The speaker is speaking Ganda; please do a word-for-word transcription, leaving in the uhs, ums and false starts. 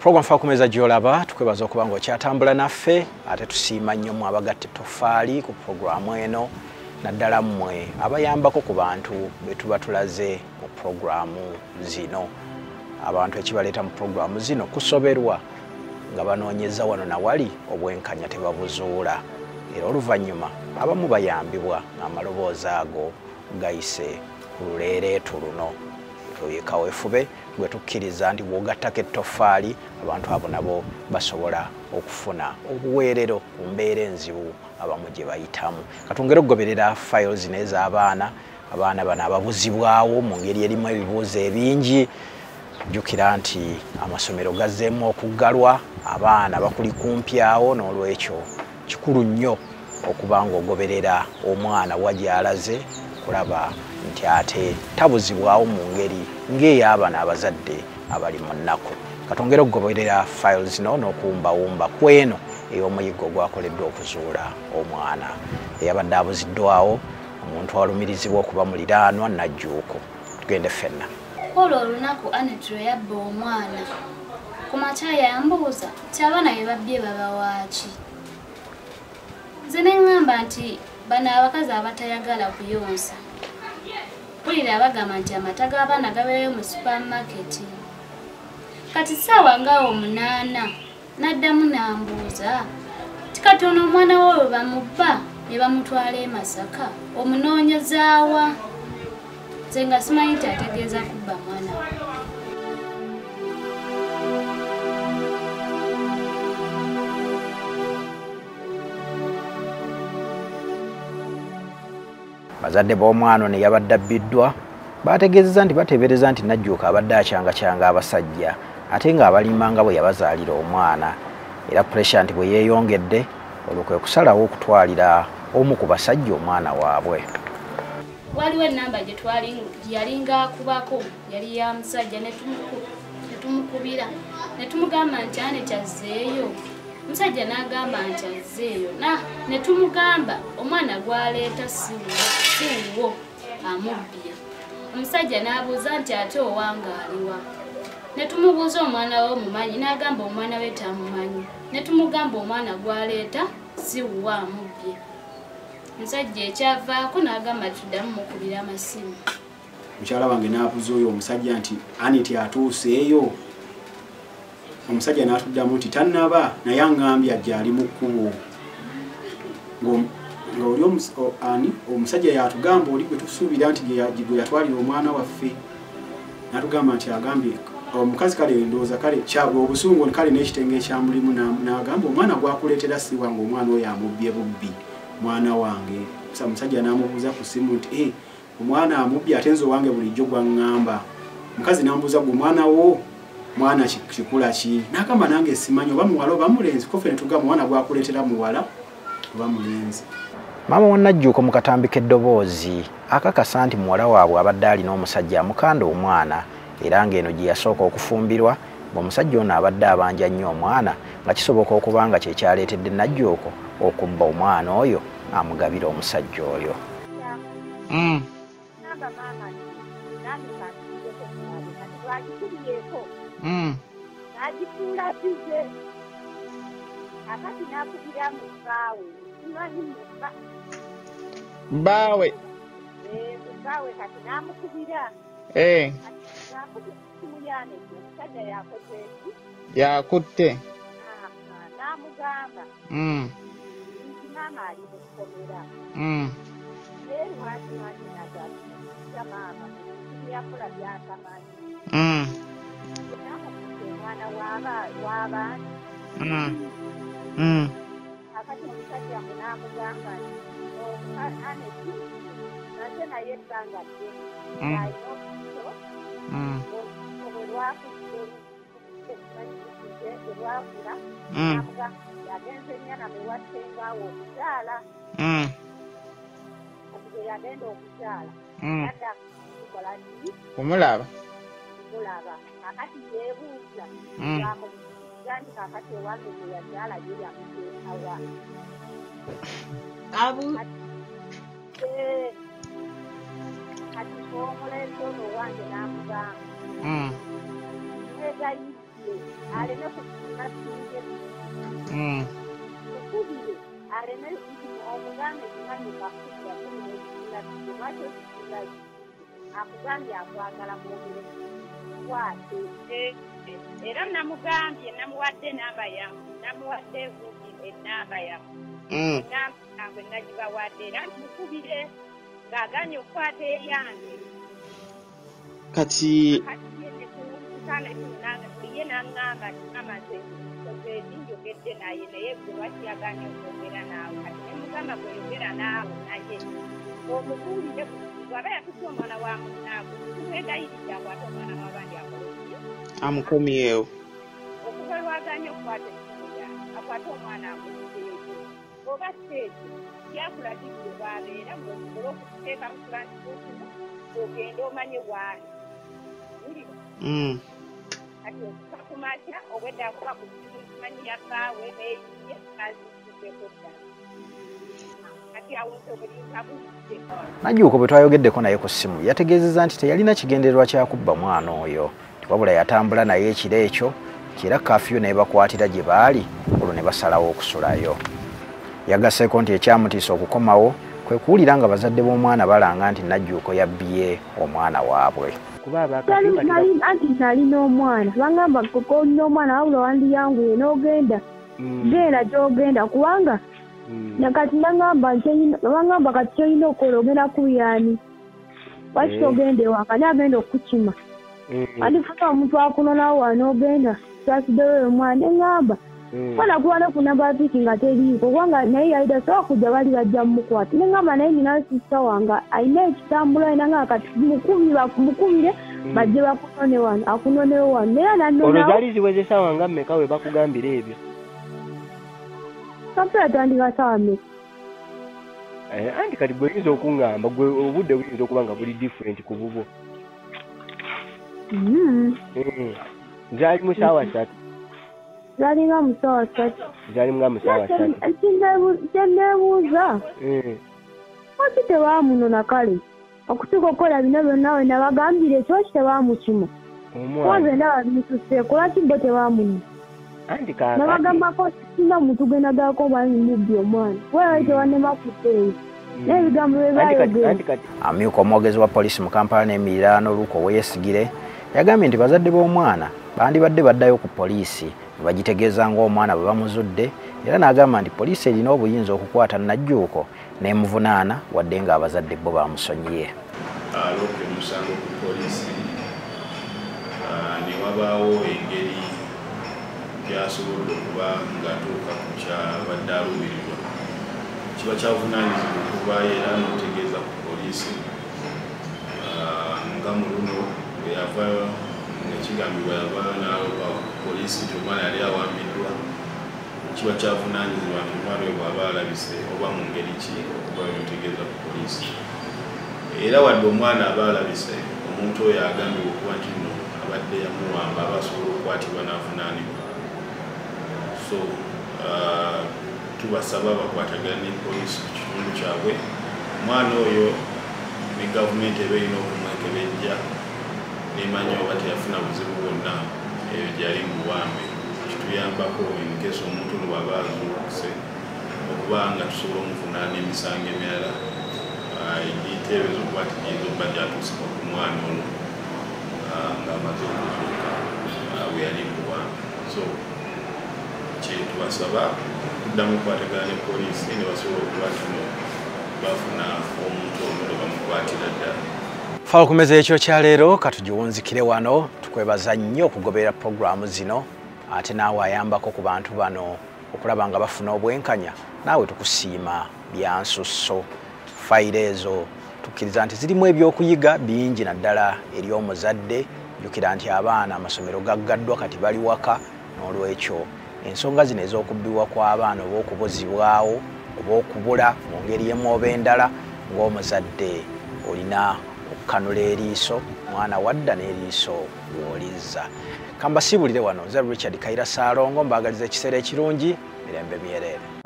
Program fakumeza gyolaba tukwebaza okuba nga okyatambula naffe ate tusiima nnyo mu abagatte toffaali ku programu eno naddala mmwe abayambako ku bantu be tuba tulaze mu programu zino. Abantu ekibaleeta mu programu zino kusoberwa nga banoonyeza wano na wali obwenkanya tebabuzuula era oluvannyuma abamu bayambibwa ng'amaloboozi ago gayise ku luleereetu luno tuyekawefube gwe tukkiriza nti bw'ogattako ettoffaali abantu abo nabo basobola okufuna obuweerero ku mbeera enzibu abamu gye bayitamu. Katungere okugoberera files n'ez'abaana abaana bano ababuzibwawo mu ngeri erimu ebibuuzo ebingi. Jjukira nti amasomero gazzeemu okuggalwa, abaana bakuli kumpi awo, n'olwekyo kikulu nnyo okuba ng'ogoberera omwana wa gy'alaze kulaba nti ate tabuzibwawo mu ngeri ng'ey'abaana abazadde abali mu nnaku. Katongera okugoberera files zino n'okuwumbawumba kweno ey'omuyiggo ogwakoleddwa okuzuula omwana eyabadde abuziddwawo, omuntu awalumirizibwa okuba muliraanwa Najjuuko. Tugende ffenna. Olwo olunaku Annette lwe yabba omwana ku makya yambuuza nti abaana be babbye baba waaki. Nze ne ŋŋamba nti bano abakazi abatayagala kuyonsa. Mpulira bagamba nti amata g'abaana gabeeyo mu supamaketi. Kati ssaawa nga omunaana n'addamu n'ambuuza nti kati ono omwana we we bamubba ne bamutwala e Masaka omunoonyezaawa. Nze nga simanyi nti ategeeza kubba mwana we. Bazadde b'omwana ono yabadde abbiddwa baategeezezza nti bateebereza nti Najjuuko abadde acyangacyanga abasajja ate ng'abalimanga bwe yabazaalira omwana, era puresha nti bwe yeeyongedde olwo kwe kusalawo okutwalira omu ku basajja omwana waabwe. Waliwo ennamba gye twali yalinga akubako yali ya musajja ne tumukubira ne tumugamba nti Annette azzeeyo. Musajja n'agamba nti azzeeyo na ne tumugamba omwana gw'aleeta siwo amubbye. Omusajja n'abuuza nti ate owange aliwa. Ne tumubuuza omwana we omumanyi n'agamba omwana we tamumanyi. Ne tumugamba omwana gw'aleeta siwo amubbye. Musajja ekyavaako n'agamba tuddamu mukubira amasimu. Mukyala wange n'abuuza oyo omusajja nti Annette atuuseeyo. Omusajja n'atuddamu nti tannaba naye aŋŋambye ajja ali mu kkubo. Ng'oli ani omusajja yatugamba oli gwe tusuubira nti gwe yatwalira omwana waffe. N'atugamba nti agambye omukazi kale ndowooza kale kyabwe obusungu kale n'ekitenge ekyamulimu n'agamba omwana gwakuleetera si wange omwana oyo amubbye bubbi mwana wange. Omusajja n'amubuuza ku ssimu nti eh omwana amubbye ate nze owange bulijjo gwaŋŋamba. Omukazi n'amubuuza gwe omwana wo mwana kikula ki? N'agamba nange simanyi oba muwala oba mulenzi. Kofe ne tugamba omwana gwakuleetera muwala oba mulenzi. Maama wa Najjuuko mu katambi k'eddoboozi akakasa nti muwala waabwe abadde alina omusajja amukanda omwana era ng'eno gye yasooka okufumbirwa ng'omusajja ono abadde abanja nnyo omwana nga kisoboka okuba nga kye kyaleetedde Najjuuko okubba omwana oyo amugabira omusajja oyo. Mm. Mm. Bawe. Eh, bawe kati namukubira. Eh. Namukubira musajja yakoze. Yakutte. Ah, namugamba. Mm. Mama ali kukomera. Mm. Eh, wati wati nadali. Mama, yakula byakamani. Mm. Mwana waba waba. Mm. Mm. Akati musajja munamugamba Annette nate naye esangadde. Mm. Mm. Mm. Yagenze ennyana mewattengawo okukyala. Mm. Kati yagenda okukyala. Mm. Yadda kukola ki? Kumulaba. Mulaba. Akati yeebuuza. Mm. Gandi kakati ewange gye yakyala ye yamuteekawa. Abu. Eh. Kati omulenzi ono owange n'amugamba. Mm. mwegayidde aleme kumasinge Mm. mukubire aleme omugambe kimanyika kudda kulimukiira lwaki okikiira akugambye akwagala mwogere kwate era namugambye namuwadde namba yamu namuwadde enamba yamu Mm. nambwe nagibawadde era mukubire ng'aganye okukwata eyange Kati ye naŋŋamba amaze njogedde naye naye gwe lwakiyaganya okwogera naawe kati ne mugamba gweyogera naawe naye omubuulire bw'aba yakutya omwana wa munaago tumwegayiridde akwate omwana w'abandi akoleki amukomyewo. okuva lwaganya okukwata ekisimu yange akwate omwana amuteejo oba teekyo yakulagirire bwabeera ng'osobole okuteeka mu tulansibuukimu ogende omanye waali wulira Mm. kati okuva ku makya obwedde akuba ku kimu kimanyi yakaawe neeyiye azikuddeko ddala kati awo nsobolinga bulidde Najjuuko bwe twayogeddeko naye ku ssimu yategeezezza nti teyalina kigendererwa kyakubba mwana oyo wabula yatambula naye ekiro ekyo kira kafiyu ne bakwatira gye baali olwo ne basalawo okusulayo. Yagasseeko nti ekyamutiisa okukomawo kwe kuwulira nga bazadde b'omwana balanga nti Najjuuko yabbye omwana waabwe. Anti nalina omwana bangamba koko olina omwana wabula wandiyanguye n'ogenda genda gy'ogenda kubanga nakati nagamba bangamba kati kyolina okola ogenda kubyani lwaki togenda ewaka naye agenda okukima andi funa omuntu akunonawo wanoogenda twasiddewo omwana eŋŋamba mwana kuwana kunamba piki nga teriiko kubanga naye yalida sobola kujja bali bajja mumukwata neŋŋamba naye nina sisita wange alina ekitambula enanga kati mukubire bajje bakunone wano akunonewo wano naye nannonawo olwo zaali ziweze ssaawa nga mmeka we bakugambira ebyo kapera tandika ssaawa mmeka anti kati gwe oyinza okuŋŋamba gwe obudde buyinza okuba nga buli different ku bubwo zaali mu ssaawa ssatu zalinga mu ssaawa ssatu zaali nga mu ssaawa ssatu kyenneebuuza lwaki tebaamunona kale okutuuka okukola bino byonna we nabagambire ekyoki tebaamukima kubanze ndaba bimususeeko lwaki bo tebaamunona anti kaakati nabagambako sina muntu genagako bamubbi omwana wewe tewanemakuteeyo naye ebigambo bye bayogera. Amyuka omwogezi wa poliisi mu Kampala n'emiriraano Luuko Weyesigire yagambye nti bazadde b'omwana bandibadde baddayo ku poliisi ne bagitegeeza ng'omwana bwe bamuzudde era n'agamba nti poliisi erina obuyinza okukwata Najjuuko n'emuvunaana wadde ng'abazadde bo bamusonyiye. Alooke musango ku poliisi ne wabaawo engeri gyasobodde okuba ng'atuuka ku kyabadde aluubirirwa kiba kyavunaanyizibwa okuvaayo era n'otegeeza ku poliisi nga mu luno bwe yava nekigambibwa yava n'aloba poliisi nti omwana yali awambiddwa kiba kyavunaanyizibwa nti omwana oyo bw'aba alabise oba mu ngeri ki okuba n'otegeeza ku poliisi era wadde omwana aba alabise omuntu oyo agambibwa okuba nti nno abadde yamuwamba aba asobola okukwatibwa n'avunaanibwa. So uh, tubasaba bakwatagana ne poliisi ku kitundu kyabwe omwana oyo ne gavumenti eba erina okumwekebejja nemanya oba teyafuna buzibu bwonna eyo gyali mubuwambe kituyambako enkesi omuntu ono bw'aba azuukuse okuba nga tusobola omuvunaana emisango emirala egiyiteebeeza okuba tigiyinza okuba gyatuusibwa ku mwana ono ng'amaze okuzuuka bwe yali mubuwambe. So kyetubasaba kuddamu okukwatagana ne poliisi ne basobola okuba kino bafuna omuntu ono ne bamukwatira ddala. Fala ku meza ekyo kya leero katugiwunzikire wano tukwebaza nnyo okugoberera puroguramu zino ate naawe ayambako ku bantu bano okulaba nga bafuna obwenkanya naawe tukusiima byansusso fayiro ezo tukkiriza nti zirimu ebyokuyiga bingi naddala eri omuzadde jjukira nti abaana amasomero gaggaddwa kati bali waka n'olwekyo ensonga zino ez'okubbibwa kw'abaana oba okubuzibwawo oba okubula mu ngeri y'emu oba endala ng'omuzadde olina okukanula eriiso mwana wadda n'eriiso w'olizza. Kambasiibulire wano nze Richard Kaira Saalongo mbaagaliza ekiseera ekirungi mirembe myerere.